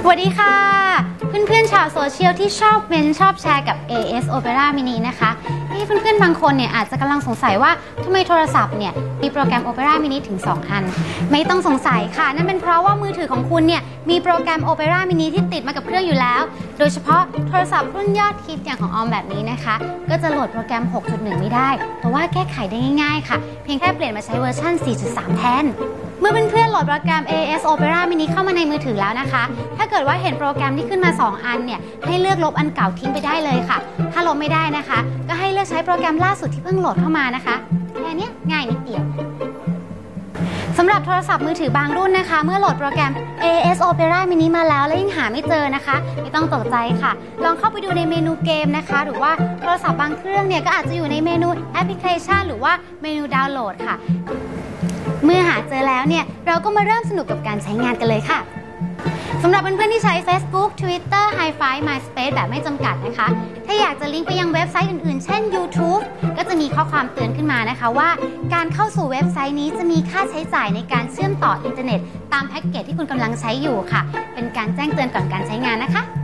วัสดีค่ะเพื่อนๆชาวโซเชียลที่ชอบเมนชอบแชร์กับ AS Opera Mini นะคะเพื่อนๆบางคนเนี่ยอาจจะกำลังสงสัยว่าทำไมโทรศัพท์เนี่ยมีโปรแกรม Opera Mini ถึง2อันไม่ต้องสงสัยค่ะนั่นเป็นเพราะว่ามือถือของคุณเนี่ยมีโปรแกรม Opera Mini ที่ติดมากับเครื่องอยู่แล้วโดยเฉพาะโทรศัพท์รุ่นยอดฮิตอย่างของออมแบบนี้นะคะก็จะโหลดโปรแกรม 6.1 ไม่ได้แต่ว่าแก้ไขได้ง่ายๆค่ะเพียงแค่เปลี่ยนมาใช้เวอร์ชัน 4.3 แทนเมื่อเพื่อนๆโหลดโปรแกรม AS Opera Mini เข้ามาในมือถือแล้วนะคะถ้าเกิดว่าเห็นโปรแกรมที่ขึ้นมา2อันเนี่ยให้เลือกลบอันเก่าทิ้งไปได้เลยค่ะถ้าลบไม่ได้นะคะก็ให้เลือกใช้โปรแกรมล่าสุดที่เพิ่งโหลดเข้ามานะคะแค่นี้ง่ายนิดเดียวสำหรับโทรศัพท์มือถือบางรุ่นนะคะเมื่อโหลดโปรแกรม AS Opera Mini มาแล้วยังหาไม่เจอนะคะไม่ต้องตกใจค่ะลองเข้าไปดูในเมนูเกมนะคะหรือว่าโทรศัพท์บางเครื่องเนี่ยก็อาจจะอยู่ในเมนูแอปพลิเคชันหรือว่าเมนูดาวน์โหลดค่ะเมื่อหาเจอแล้วเนี่ยเราก็มาเริ่มสนุกกับการใช้งานกันเลยค่ะสำหรับเพื่อนๆที่ใช้ Facebook Twitter Hi-Fi MySpace แบบไม่จำกัดนะคะถ้าอยากจะลิงก์ไปยังเว็บไซต์อื่นๆเช่น YouTube ก็จะมีข้อความเตือนขึ้นมานะคะว่าการเข้าสู่เว็บไซต์นี้จะมีค่าใช้จ่ายในการเชื่อมต่ออินเทอร์เน็ตตามแพ็กเกจที่คุณกำลังใช้อยู่ค่ะเป็นการแจ้งเตือนก่อนการใช้งานนะคะ